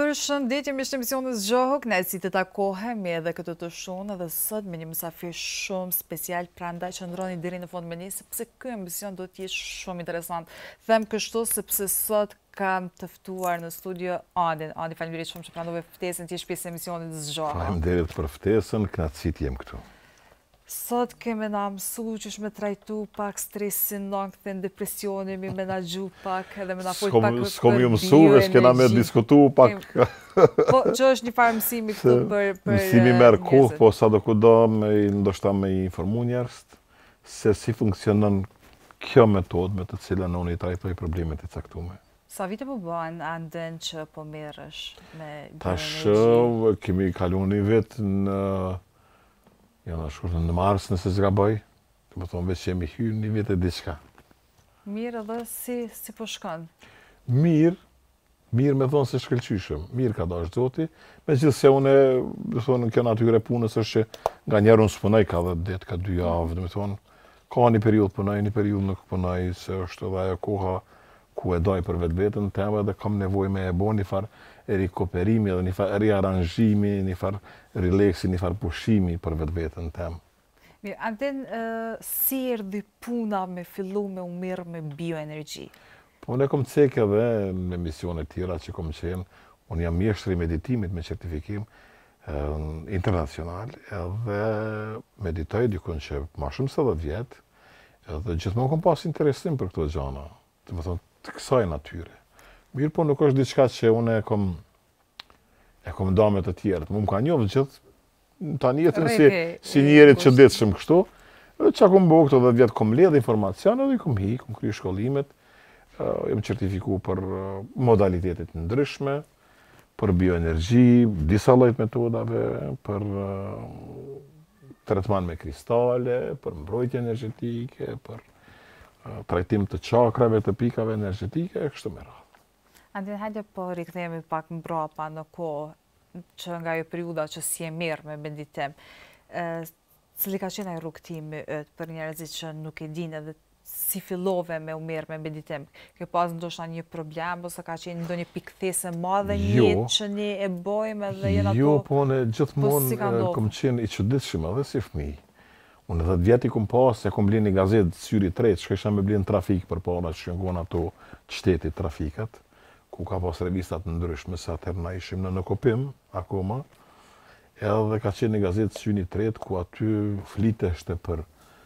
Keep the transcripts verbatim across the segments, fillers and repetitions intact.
Përshëndetje me emisionin Zgjohu, kënaqësi të takohemi edhe këtë të shonë edhe sot me një mysafir shumë special, prandaj qëndroni deri në fund me ne sepse ky emision do të jetë shumë interesant. Them kështu sepse sot kam të ftuar në studio Adin. Adi, faleminderit shumë që pranove ftesën të jesh pjesë e emisionit Zgjohu. Faleminderit për ftesën, kënaqësi të jem këtu. Sot kemi na mësu që shme trajtu pak stresin, në këthen depresionin, mi menagju pak, edhe me na fojt pak për S'kom ju mësu, veç kena me diskutu pak. Po, që është një farë mësimi këtu për njerëzit? Mësimi merë kohë, po sa do kudo, ndoshta me informu njerëz, se si funksionon kjo metodë me të cilën unë i trajtoj problemet e caktuara. Sa vite po bëhen anden që po merresh me bioenergji? Tash kemi kaluar një vit në Ja në shkurë në mars nëse s'ga bëj, të më thonë veç që jemi hyrë një vit e diçka. Mirë edhe si, si po shkon? Mirë, mirë me thonë se shkëlqyshëm, mirë ka dash Zoti, me gjithë se une, dhe thonë, në kjo natyre punës është që nga njerë unë s'punoj ka dhe det, ka dy javë, dhe me thonë, ka një periud punoj, një periud nuk punoj, se është edhe ajo koha ku e doj për vetë vetën tema dhe kam nevoj me e bo një farë e rikoperimi dhe një farë rearanjimi, një farë relaxi, një farë pushimi për vetë vetën temë. Mirë, Anden, si erdhi puna me fillu me u mirë me bioenergji? Po, unë e kom cek edhe në emisionet tjera që kom qenë, unë jam mjeshtri meditimit me certifikim internacional, edhe meditoj dikun që ma shumë se dhe vjetë, edhe gjithmonë kom pas interesim për këto gjana, të më thonë, të kësaj natyre. Mirë po nuk është diçka që unë e kom e kom dame të tjerët. Më më ka njohë gjithë ta njetën si, si njerit që ditë shumë kështu. Që kom bo këto dhe vjetë kom ledhe informacione dhe i kom hi, kom kry shkollimet. Jem certifiku për modalitetet ndryshme, për bioenergji, disa lloj metodave, për tretman me kristale, për mbrojtje energjetike, për trajtim të çakrave, të pikave energjetike, e kështu me radhë. Andin, hajde po rikthehemi pak mbrapa në kohë që nga jo periuda që si e mirë me meditim. Cili ka qenë ai rrugtimi yt për njerëzit që nuk e dinë edhe si fillove me u mirë me meditim? Ke pas ndoshta një problem ose ka qenë ndonjë pikthesë madhe një jetë që ne e bojmë edhe jena ato? Jo, po ne gjithmonë kom qenë i çuditshëm edhe si fëmijë. Unë edhe vjeti kom pas, e kom blen një gazetë syri tret, që isha me blen trafik për para që shëngon ato shtetit trafikat, ku ka pas revistat ndryshme, se atëherë na ishim në në kopim, akoma, edhe ka qenë një gazetë syri tret, ku aty fliteshte për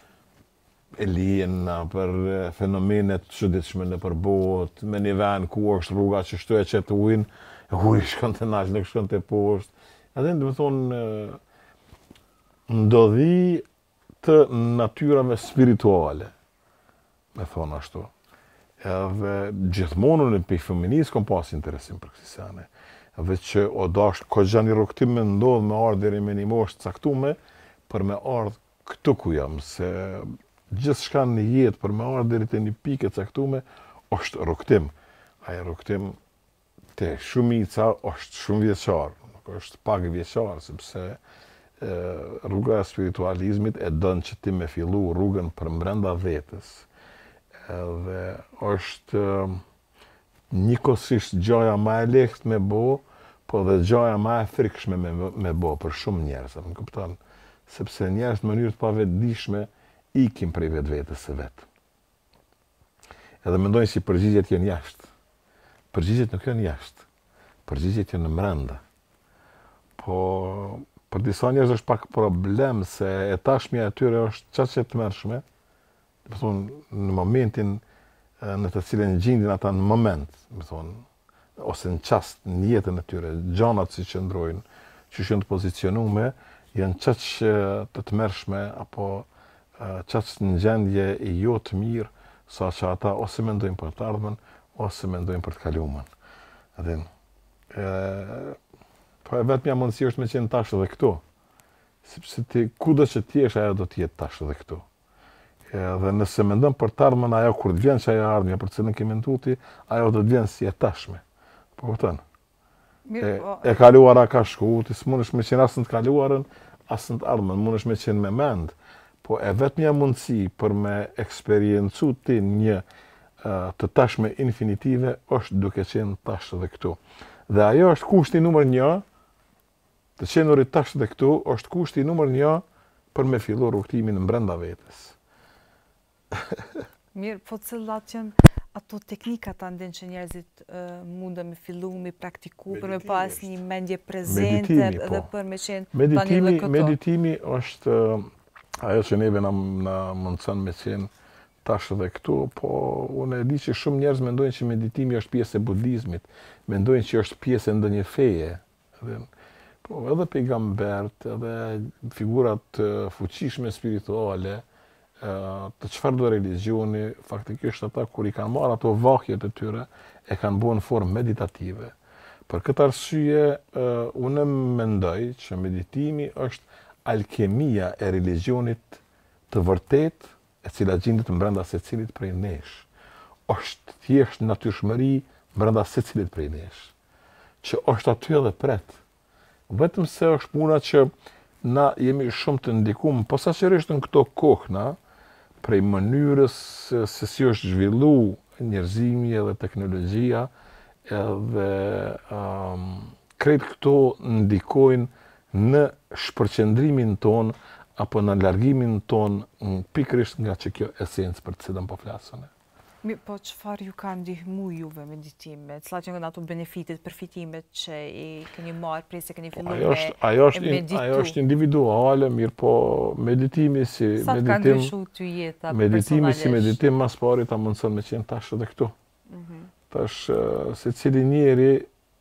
aliena, për fenomenet çuditshme në përbot, me një vend ku është rruga që shtoje që të ujnë, e uji shkon të naq, nuk shkon të poshtë. Edhe dhe me thonë, ndodhi të natyrave spirituale, me thonë ashtu. Edhe gjithmonë në për feminisë kom pas interesim për kësi sene. Edhe që o dasht kogja një rukëtim me ndodhë me ardhë deri me një moshë caktume për me ardhë këtu ku jam, se gjithë shka në jetë për me ardhë deri të një pike caktume është rukëtim. Aja rukëtim të shumica është shumë vjeqarë, nuk është pak vjeqarë, sepse rruga e spiritualizmit e dënë që ti me fillu rrugën për mbrenda vetës. Edhe është njëkohësisht gjaja ma e lehtë me bo, po dhe gjaja ma e frikshme me, me bo për shumë njerëz, më kupton, sepse njerëz në mënyrë të pavetdijshme ikin prej vetë vetës së vetë. Edhe mendojnë si përgjigjet janë jashtë. Përgjigjet nuk janë jashtë. Përgjigjet janë në brenda. Po për disa njerëz është pak problem se e tashmja e tyre është qatë që të mërshme, më thonë, në momentin në të cilën gjindin ata në moment, më thonë, ose në qast në jetën e tyre, gjanat si që ndrojnë, që shënë të pozicionume, janë qatë që të të mërshme, apo qatë në gjendje i jo të mirë, sa që ata ose mendojnë për të ardhmen, ose mendojnë për të kalumen. Adin, po e vetë mja mundësi është me qenë tash edhe këtu. Sepse ti, kudo që ti është, ajo do t'jetë tash edhe këtu. Dhe nëse mendojmë për të ardhmen, ajo kur të vjen që ajo ardhmja, për cilën kemi nduti, ajo do të vjen si e tashme. Po kupton? E, e kaluara ka shku, ti s'mundesh me qenë asë në të kaluarën, asë në të ardhmen, mundesh me qenë me mend. Po e vetë mja mundësi për me eksperiencu ti një të tashme infinitive, është duke qenë tash edhe këtu. Dhe ajo është kushti numër një, të qenurit tash dhe këtu, është kushti numër një për me fillu rrugtimin në brenda vetës. Mirë, po cilat janë ato teknika të andin që njerëzit uh, mundë me fillu, me praktiku, për me pas një mendje prezente Meditimi, dhe po. për me qenë Meditimi, tani dhe këto. meditimi është uh, ajo që neve na, na mundëson me qenë tash dhe këtu, po unë e di që shumë njerëz mendojnë që meditimi është pjesë e budizmit, mendojnë që është pjesë e ndonjë feje. Dhe, po edhe pejgambert, edhe figurat uh, fuqishme spirituale, uh, të çfarëdo religioni, faktikisht ata kur i kanë marrë ato vahjet e tyre, e kanë bërë në formë meditative. Për këtë arsye, uh, unë mendoj që meditimi është alkemia e religionit të vërtet, e cila gjendet brenda secilit prej nesh. Është thjesht natyrshmëri brenda secilit prej nesh, që është aty edhe pret. Vetëm se është puna që na jemi shumë të ndikuar, posaçërisht në këto kohë na, prej mënyrës se si është zhvillu njerëzimi edhe teknologjia, edhe um, krejt këto ndikojnë në shpërqendrimin ton apo në largimin ton pikërisht nga që kjo esencë për të cilën po flasën. Mirë, po çfarë ju ka ndihmu juve meditime? Cilat janë ato benefitet, përfitimet që i keni marrë prej se keni filluar me është, ajo është, meditu? Ajo është individuale, mirë po meditimi si Sa meditim... Sa ka ndryshu ty jeta meditimi si meditim mas pari ta mundëson me qenë tash edhe këtu. Mm -hmm. Tash se cili njeri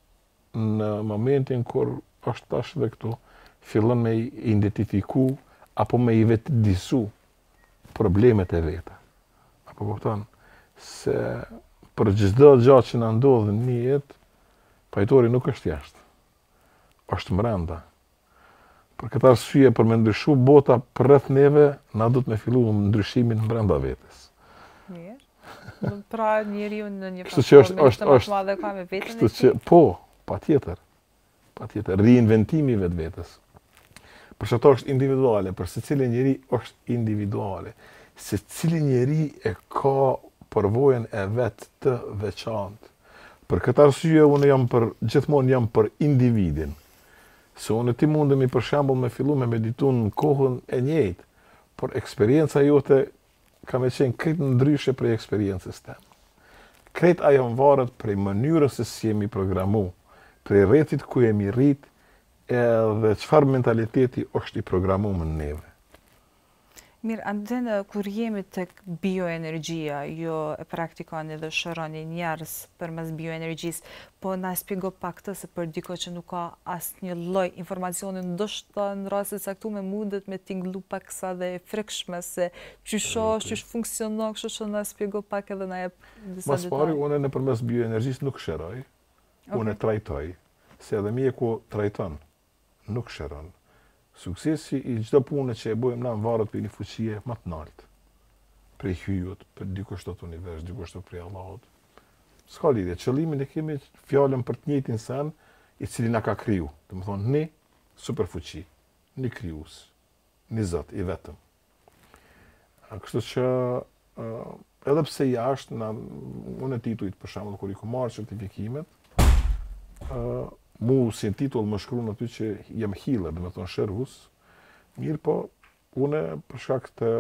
në momentin kur është tash edhe këtu, fillon me identifiku apo me i vetë disu problemet e veta. Apo kupton? Se për çdo gjë që na ndodh në një jetë, pajtori nuk është jashtë. Është brenda. Për këtë arsye, për me ndryshu bota rreth neve, na duhet me fillu ndryshimin brenda vetes. Mirë. Pra njeriu në një Kështu që është është më është madhe ka me veten. Kështu që po, patjetër. Patjetër reinventimi vetë vetes. Për çdo është individuale, për secilin njeri është individuale. Secili njeri e ka përvojën e vet të veçantë. Për këtë arsye unë jam për gjithmonë jam për individin. Se unë ti mundemi për shembull me fillu me meditu në kohën e njëjtë, por eksperienca jote ka me qenë krejt ndryshe prej eksperiencës tem. Krejt ajo varet prej mënyrës se si jemi programu, prej rrjetit ku jemi rrit, edhe çfarë mentaliteti është i programuar në neve. Mirë, andën kur jemi tek bioenergjia, jo e praktikoni dhe shëroni njerëz përmes bioenergjisë, po na shpjego pak këtë se për diko që nuk ka asnjë lloj informacioni, ndoshta në raste të caktuara mundet me tingëllu pak sa dhe e frikshme se çysho, çysh funksionon, kështu që na shpjego pak edhe na jep disa detaje. Mas pari unë nëpërmes bioenergjisë nuk shëroj, okay. Unë trajtoj, se edhe mjeku trajton, nuk shëron. Suksesi i çdo pune që e bëjmë na varet për një fuqie më të lartë. Prej hyjut, për dikush të univers, dikush të prej Allahut. S'ka lidhje, qëllimin e kemi fjalën për të njëjtin sen, i cili na ka kriju. Do të thonë ne superfuqi, një krijues, një Zot i vetëm. Kështu që uh, edhe pse jashtë na unë e titujt për shembull kur i ku marr certifikimet, uh, mu si në titull më shkruan aty që jam healer, do të thonë shërues. Mirë po, unë për shkak të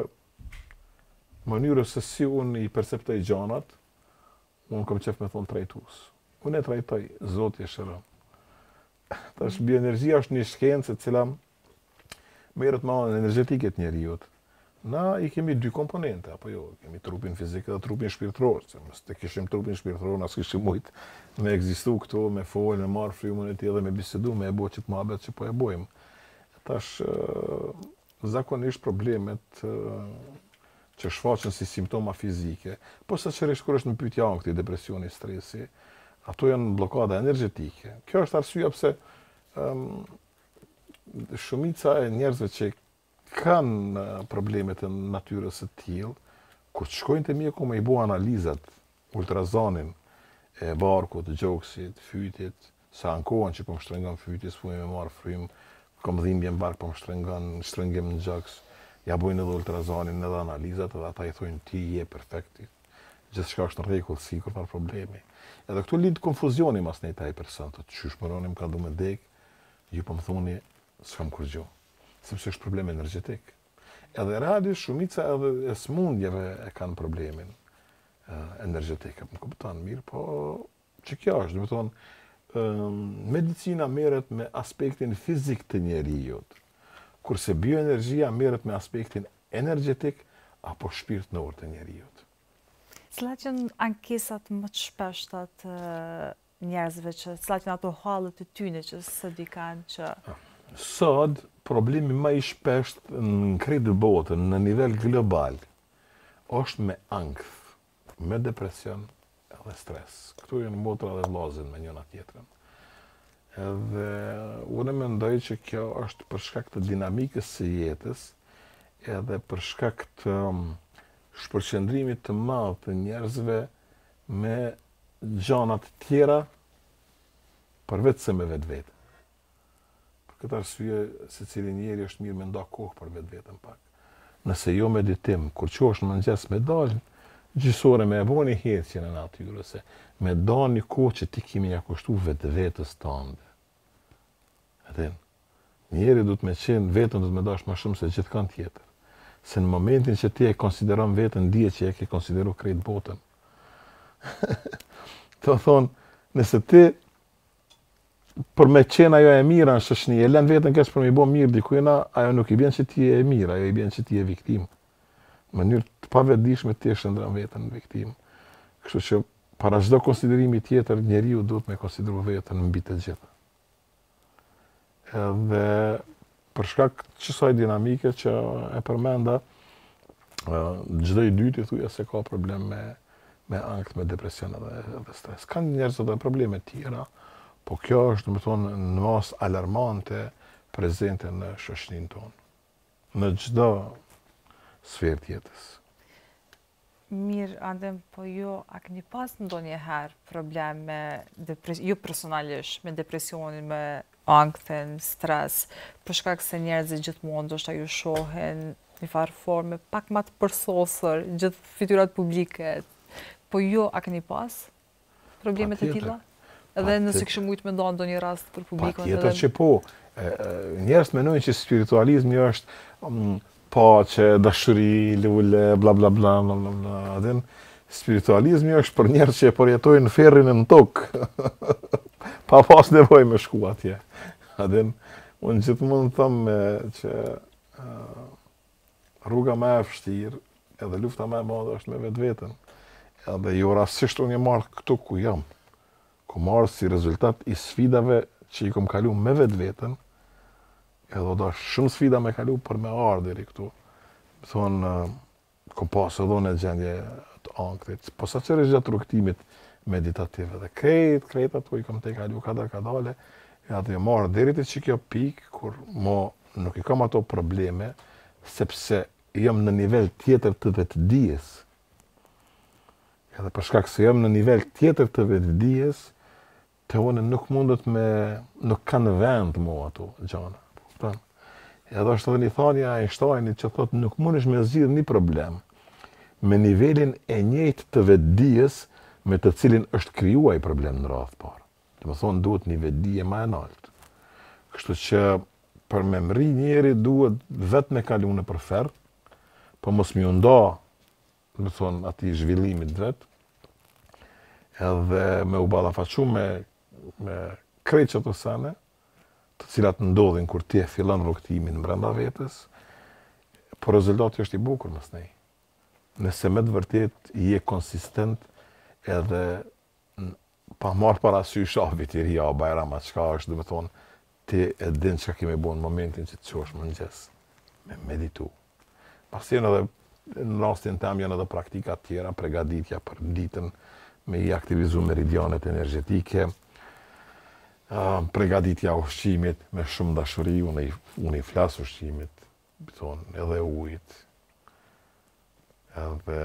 mënyrës se si unë i perceptoj gjanat, unë kam qef me thonë trajtues. Unë e trajtoj, Zoti e shëron. Tash bioenergjia është një shkencë e cila merret me anën energjetike të njerëzit. Na i kemi dy komponente, apo jo, kemi trupin fizik dhe trupin shpirtëror, se mos të kishim trupin shpirtëror, as kishim mujt me ekzistu këtu, me folë, me marrë frymën e tij dhe me bisedu, me e bëu çit mohabet që po e bëjmë. Tash zakonisht problemet që shfaqen si simptoma fizike, po saqërisht kur është në pyetje ankthi, depresioni, stresi, ato janë bllokada energjetike. Kjo është arsyeja pse um, shumica e njerëzve që kanë probleme të natyrës së tillë, kur shkojnë te mjeku me i bëu analizat, ultrazonin e barkut, gjoksit, fytit, sa ankohen që po më shtrëngon fyti, s'po më marr frym, kam dhimbje në bark, po më shtrëngon, shtrëngim në gjoks, ja bojnë edhe ultrazonin, edhe analizat, edhe ata i thonë ti je perfekt. gjithçka është në rregull, si kur farë problemi. Edhe këtu lind konfuzioni mas një taj person, të qysh mëronim ka du me dek, ju po më thoni, s'kam kur gjo, sepse është problem energjetik. Edhe realisht shumica edhe e smundjeve e kanë problemin energjetik, më kupton mirë, po që kjo është, dhe me thonë, medicina merret me aspektin fizik të njerijut, kurse bioenergjia merret me aspektin energjetik apo shpirtnor të njerijut. Cilat janë ankesat më të shpeshta të njerëzve që, cilat janë ato hallet e tyre që së di kanë që... Sot, problemi më i shpesht në krejt botën, në nivel global, është me ankth, me depresion edhe stres. Këtu janë motra dhe vllazën me njëna tjetrën. Edhe unë mendoj që kjo është për shkak të dinamikës së jetës, edhe për shkak të shpërqendrimit të madh të njerëzve me gjana të tjera përveç se me vetvete. Për këtë arsye, secili njeri është mirë me nda kohë për vetveten pak. Nëse jo meditim, kur qosh në mëngjes me dalë, gjysore me e bo një heqje në natyrë, se me da një kohë që ti kimi ja kushtu vetvetës tënde. Edhin, njeri du të me qenë, vetën du të me dash ma shumë se gjithë kanë tjetër. Se në momentin që ti e konsideron vetën, dije që e ke konsideru krejt botën. Të thonë, nëse ti, për me qenë ajo e mira në shoqëni, e lën vetën keq për me i bo mirë dikujna, ajo nuk i bjen që ti e mirë, ajo i bjen që ti e viktim. Në mënyrë të pavetdijshme ti e shndron veten në viktim. Kështu që para çdo konsiderimi tjetër, njeriu duhet me konsideru veten mbi të gjitha. Edhe për shkak të kësaj dinamike që e përmenda, çdo i dyti thuja se ka problem me me ankth, me depresion edhe, edhe stres. Kanë njerëz edhe probleme tjera, po kjo është, do të thonë, në mas alarmante prezente në shoqërinë tonë. Në çdo sferë tjetës. Mirë, Adem, po jo, a keni pas ndonjëherë problem me depresion, ju personalisht, me depresionin, me ankthin, stres, për shkak se njerëzit gjithmonë ndoshta ju shohin në farë forme pak më të përsosur, gjithë fytyrat publike. Po jo, a keni pas problemet e tilla? Edhe nëse kishë mujtë me ndonë ndonjë rast për publikun? Pa tjetër që po. Njerëz mendojnë që spiritualizmi është paqe, dashuri, lule, bla bla bla bla bla bla. Adin, spiritualizmi është për njerëz që e përjetojnë në ferrin në tokë. Pa pas nevojë me shku atje. Adin, unë gjithmonë them që uh, rruga më e vështirë edhe lufta më e madhe është me vetveten. Edhe jo rastësisht unë jam marrë këtu ku jam. Ku marrë si rezultat i sfidave që i kom kalu me vetveten, edhe do shumë sfida me kalu për me ardhë deri këtu. Më thonë, kom pasë edhe në gjendje të ankthit, po sa qërë gjatë rrugtimit meditative dhe krejt, krejt ato i kom te kalu kada kadale, edhe jo marrë deri të që kjo pikë, kur mo nuk i kam ato probleme, sepse jam në nivel tjetër të vetëdijes. Edhe për shkak se jam në nivel tjetër të vetëdijes, të unë nuk mundet me, nuk kanë vend mo ato gjana. Edhe është edhe një thanja e Einsteinit që thotë nuk mundesh me zgjidh një problem me nivelin e njëjtë të vetëdijes me të cilin është krijuar ai problem në radhë parë. Do të thonë duhet një vetëdije më e lartë. Kështu që për me mri njeri duhet vetë me kalu në përfer, po mos mi nda, do të thonë atij zhvillimit vetë, edhe me u ballafaqu me me krejt çato sene, të cilat ndodhin kur ti e fillon rrugtimin brenda vetes, por rezultati është i bukur mos nej. Nëse me të vërtet je konsistent edhe pa marrë parasysh avitiria, bajrama, çka është, do të thonë, ti e din çka kemi bën në momentin që të qosh mëngjes, me meditu. Pasi janë edhe në rastin tim janë edhe praktika të tjera, përgatitja për ditën, me i aktivizu meridianet energjetike, uh, përgatitja ushqimit me shumë dashuri, unë i, unë i flas ushqimit, thonë, edhe ujit, edhe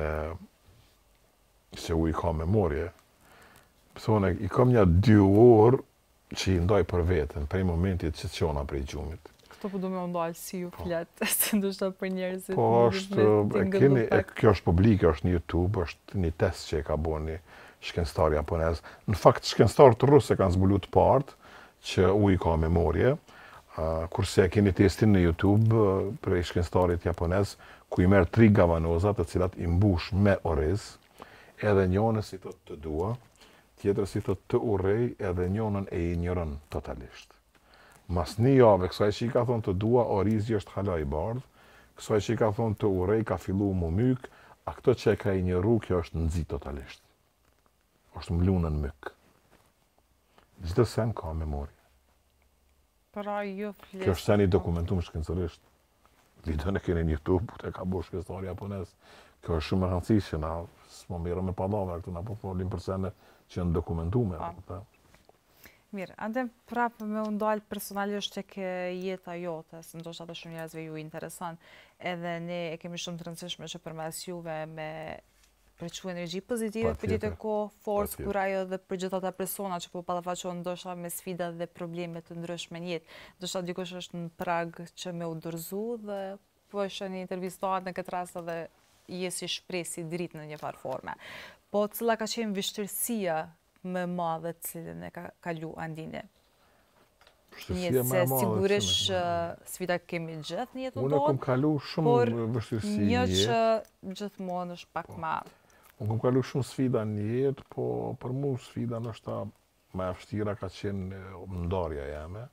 se uj ka memorje. Thonë, i kam një dy orë që i ndaj për vetën, prej momentit që qona prej gjumit. Kto po du me ndalë si ju fletë, se ndoshta për njerëzit. Po është, keni, kjo është publike, është në YouTube, është një test që e ka bo një shkencëtar japonez. Në fakt, shkencëtarët rusë e kanë zbulu të partë që uji ka memorje, kurse keni testin në YouTube për shkencëtarit japonez, ku i merë tri gavanoza të cilat i mbush me oriz, edhe njënën si thot të dua, tjetër si thot të urrej, edhe njënën e i njërën totalisht. Mas një jave, kësaj që i ka thonë të dua, orizi është hala i bardhë, kësaj që i ka thonë të urej, ka fillu mu myk, a këto që e ka i njëru, kjo është nëzi totalisht. është mlunën myk. Gjithë sen ka memori. Pra ju flisë... Kjo është sen i dokumentum shkencërisht. Videon e keni në YouTube, të ka bo shkencëtari japonez. Kjo është shumë e rëndësishme, na s'mo mirë me padave, këtu na po folim për sene që janë dokumentume. Mirë, andem prapë me undalë personalisht e ke jeta jote, se ndoshta të shumë njerëzve ju interesant, edhe ne e kemi shumë të rëndësishme që përmes juve me përqu energji pozitive për ditë e ko, forcë, kuraj dhe për gjitha ta persona që po ballafaqohen ndoshta me sfida dhe probleme të ndryshme në jetë. Ndoshta dikush është në prag që me u dorëzu dhe po është një intervistuar në këtë rast edhe je si shpresi dritë në një farë forme. Po cila ka qenë vështirësia më madhe cilën e ka kalu Andini? Vështirësia më e madhe. Sigurisht sfida kemi gjithë në jetën tonë. Unë kam kalu shumë vështirësi në jetë. Një që gjithmonë është pak më. Unë kam kalu shumë sfida në jetë, po për mu sfida nështë më e vështira ka qenë ndarja jeme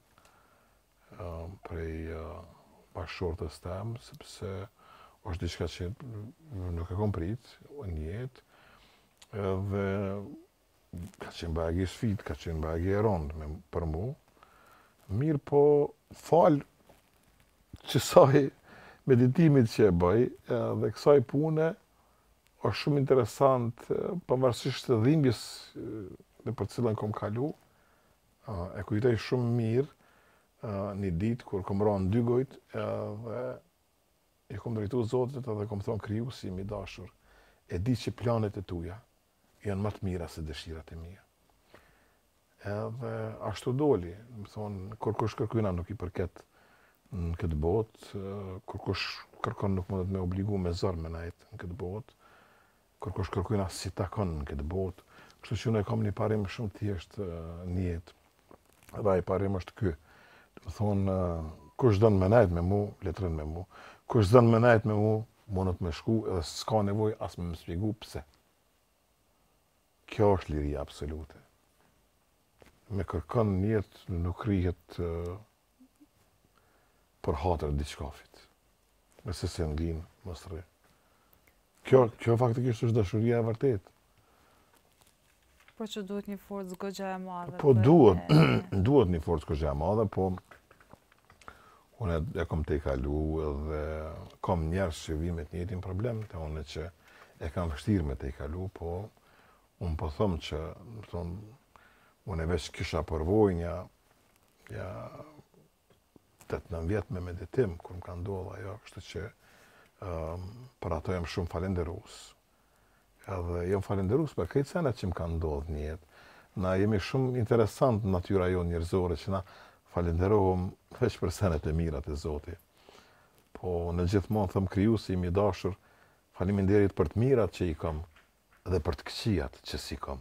prej bashkëshortës tem, sepse është diçka që nuk e kom prit në jetë, dhe ka qenë bagi sfit, ka qenë bagi e rondë për mu. Mirë po falë qësaj meditimit që e bëj, dhe kësaj pune është shumë interesant, pavarësisht të dhimbjes dhe për cilën kom kalu, e kujtoj shumë mirë një ditë kur kom ranë dy gojt, dhe i kom drejtu Zotit edhe kom thonë kriju si mi dashur, e di që planet e tuja janë më të mira se dëshirat e mia. Edhe ashtu doli, më thonë, kur kush kërkojna nuk i përket në këtë botë, kur kush kërkon nuk mundet me obligu me zor me najt në këtë botë, kur kush kërkojna si takon në këtë botë, kështu që unë e kam një parim shumë thjesht në jetë. Edhe ai parim është ky. Më thonë, kush dënë me najt me mu, letrin me mu. Kush dënë me najt me mu, mundet me shku edhe s'ka nevoj as me më shpjegu pse. Kjo është liria absolute. Me kërkon në jetë nuk rrihet uh, për hatër diçkafit. Nëse se nglinë, mos rri. Kjo, kjo faktikisht është dashuria e vërtet. Po që duhet një forcë goxha e madhe. Po duhet, duhet një forcë goxha e madhe, po unë e kom te i kalu dhe kom njerës që vi me të njëjtin problem, të unë që e kam vështirë me te i kalu, po unë po thëmë që, thonë, unë e veç kisha përvoj një, ja, tetënëntë vjetë me meditim, kur më ka ndodhë ajo, kështu që um, për ato jam shumë falenderus. Edhe jam falenderus për këtë senet që më ka ndodhë një jetë. Na jemi shumë interesant në natyra jo njerëzore, që na falenderohëm veç për senet e mirat e Zoti. Po në gjithmonë thëmë kriju si imi dashur, faleminderit për të mirat që i kam, dhe për të këqijat që si kam.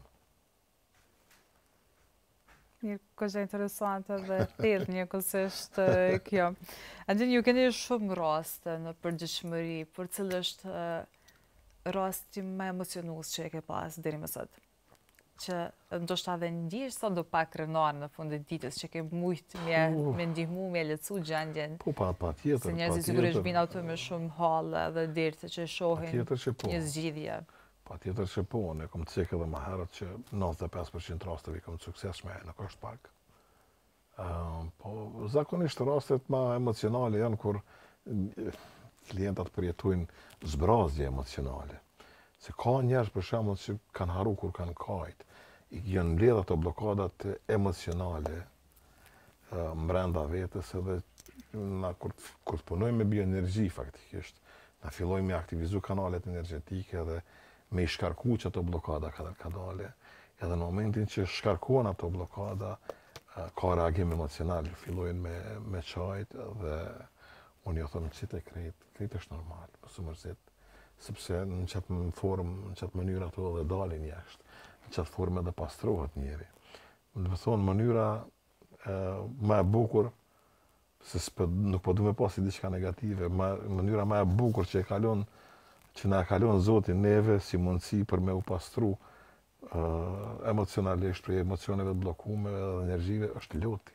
Një kështë interesante dhe thellë një kësisht kjo. Andin, ju keni shumë raste në përgjithshmëri, për cilë është rasti më emocionus që e ke pas deri më sot? Që ndoshta dhe ndjesh sa do pak krenar në fundit ditës, që ke mujtë me, me ndihmu, me lecu gjendjen. Po, pa, pa tjetër, se njerëzit sigurisht vinë ato me shumë halë dhe dirtë që shohin një zgjidhje. Pa tjetër që po, ne kom të cekë edhe më herët që nëntëdhjetë e pesë përqind rasteve i kom të sukseshme, nuk është pak. Uh, po, zakonisht rastet ma emocionale janë kur klientat përjetojnë zbrazje emocionale. Se ka njerëz për shembull që kanë haru kur kanë kajt, i janë mbledh ato blokadat emocionale uh, mbrenda vetës edhe na kur, kur të punojmë me bioenergji faktikisht, na fillojmë me aktivizu kanalet energjetike dhe me i shkarku që ato blokada ka, ka dale. Edhe në momentin që shkarkuan ato blokada, ka reagim emocional, fillojnë me, me qajt dhe unë jo thëmë qita e krejt, krejt është normal, pësë mërzit, sepse në qatë më formë, në qatë mënyra ato dhe dalin jashtë, në qatë formë edhe pastrohet njeri. Dhe më thonë, mënyra e, ma e bukur, se s'pë, nuk po du me pasi diçka negative, ma, mënyra ma e bukur që e kalon, që na e kalon Zotin neve si mundësi për me u pastru uh, emocionalisht, për emocioneve të blokume dhe energjive, është loti.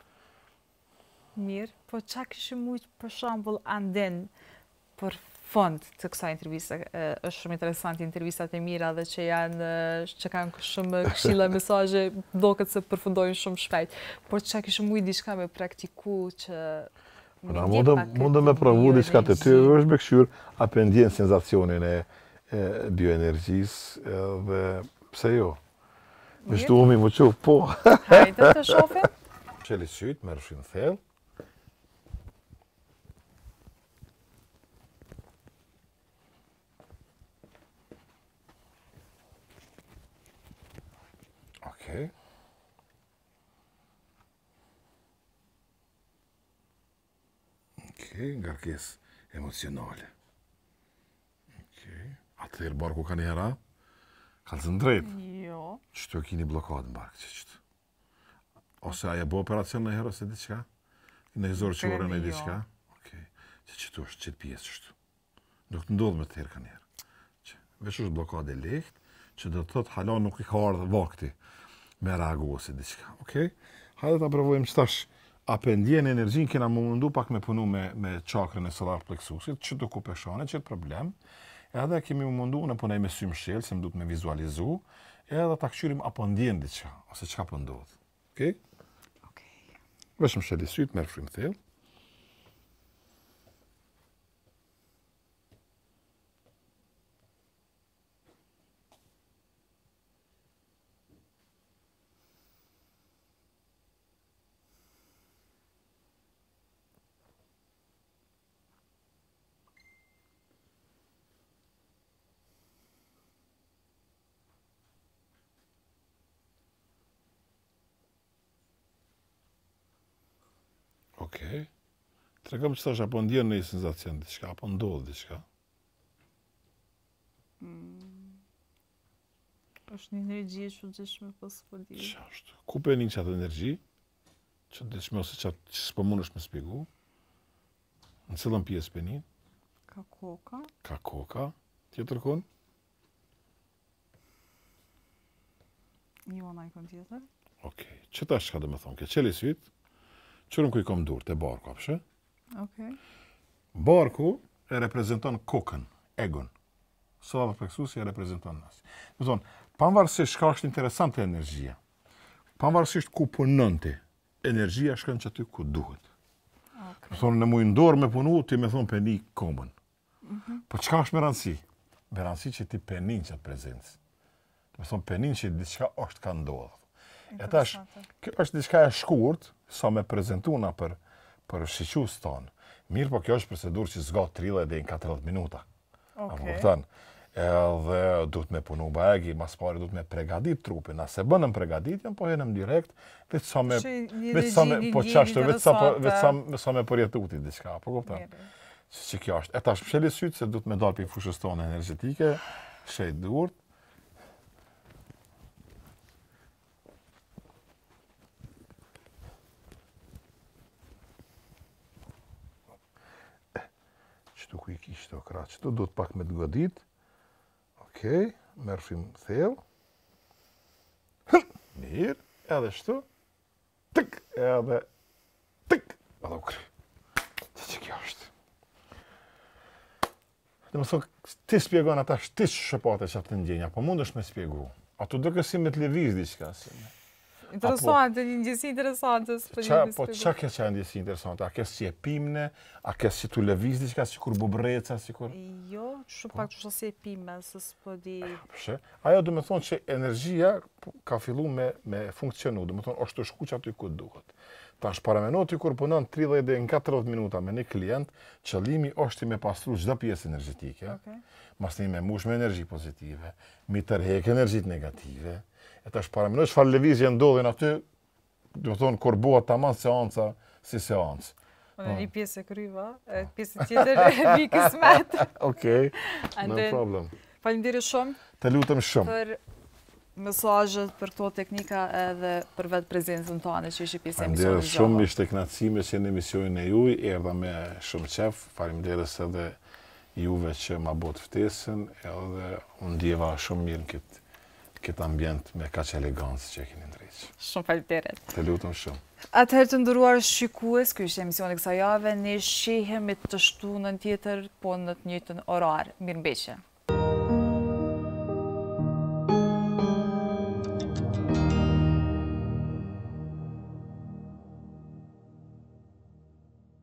Mirë, po qa kishë mujtë për shambull andin për fond të kësaj interviste? Është shumë interesant intervistat e mira dhe që janë, që kanë shumë këshilla mesazhe, duket se përfundojnë shumë shpejt. Por qa kishë mujtë diçka me praktiku që Mundë me provu diçka të ty, është me këshyr apo ndjen senzacionin e, e bioenergjisë dhe pse jo? Me shtuhemi më quf, po. Hajde të shofim. Qeli sytë, merë shimë thellë. Okej. Okej, ngarkes emocionale. Okej. Atëherë barku ka një hera? Kalzën drejt? Jo. Qëto kini blokatë në barkë që qëtë? Ose aje bo operacion në herë ose diqka? Në i zorë qore në i diqka? Okej. Që qëto është qëtë pjesë qëtu? Nuk të ndodhë me të herë ka njerë. Vesh është blokatë e lehtë, që do të thotë hala nuk i ka ardhë vakti me reagu ose diqka. Okej? Hajde ta provojmë që tash apo ndjen energjinë, kena më mundu pak me punu me, me chakrën e solar plexusit, që të ku peshane, që të problem. Edhe kemi më mundu në punaj me sy mshel, se më du të me vizualizu, edhe ta këshyrim apo ndjen diqka, ose qka po ndodhë. Okej? Okej. Vesh msheli sytë, merë frim thellë. Okej. Tregëm që tash apo ndjen në i senzacion diçka, apo ndodhë diçka. Mm. është një energji që gjeshme po s'po di. Qa është? Ku për një qatë energji? Që dishme ose qatë që s'po mund është me spigu? Në cilën pjesë për një? Ka koka. Ka koka. Tjetër kun? Jo, na i kon tjetër. Okej. Që tash ka dhe me thonë? Ke qeli sytë? Qërën ku i kom dur, të barku, apëshë? Okej. Barku e reprezenton kokën, egon. Solar plexusi e reprezenton nësë. Më thonë, pavarësisht ka është interesante energjia, pavarësisht ku punonti, energjia shkën që aty ku duhet. Okay. Më thonë, në mujë ndorë me punu, ti me thonë peni komën. Mm -hmm. Po qka është me rëndësi? Me rëndësi që ti penin që të prezencë. Me thonë, penin që diçka është ka ndodhë. E tash, kjo është diçka e shkurt, sa me prezentuna për, për shiqus tonë. Mirë, po kjo është procedur që zga tridhjetë deri në katërdhjetë minuta. Okay. Apo kupton? Edhe duhet me punu bajegi, mas pari duhet me pregadit trupin. Nëse bënëm pregaditjen, po henëm direkt, veç sa me, veç sa me, po qashtë, veç sa, veç sa, veç sa me përjetuti diçka, apo kupton? Që, që kjo është. E tash psheli sytë se duhet me dalë për fushës tonë energetike, shejt durt. Qëtu ku i kishtë o kratë, qëtu duhet pak me të godit. Okej, merë frim thellë. Mirë, edhe shtu. Tëk, edhe tëk. Edhe u kry. Që që kjo është? Dhe më thonë, ti spjegon ata ti që shëpate që atë të ndjenja, po mund është me spjegu. A tu dëke si me të leviz diqka si me. Interesante, një ndjesi interesante. Po qa kes që e ndjesi interesante? A kes që e pimne? A kes që tu leviz diqka, si kur bubreca, si kur... Jo, shumë pak që si e pime, se s'po di... Përshë, ajo dhe me thonë që energjia ka fillu me, me funksionu, dhe me thonë është të shku që aty ku duhet. Ta është paramenu ty kur punon tridhjetë deri në katërdhjetë minuta me një klient, qëllimi është i me pastru çdo pjesë energjetike, okay. Mas një me mush me energji pozitive, mi tërhek energjit negative, e ta është paramenu që farë levizje ndodhin aty, do të thonë, kur bëhet tamam seanca si seancë. Në një pjesë e kryva, pjesë tjetër e vi kismet. Okej, no problem. Faleminderit shumë. Të lutem shumë. Për mesazhet, për këto teknika edhe për vetë prezencën tonë që ishi pjesë e emisionit. Faleminderit shumë, ishte kënaqësi që në emisionin e juaj, erdha me shumë qef. Faleminderit edhe juve që ma bot ftesën, edhe unë ndjeva shumë mirë në këtë këtë ambient me kaq elegancë që e keni ndreqë. Shumë faleminderit. Të lutem shumë. Atëherë të nderuar shikues, ky ishte emisioni kësaj jave, ne shihemi të shtunën tjetër, po në të njëjtën orar. Mirëmbëjtje.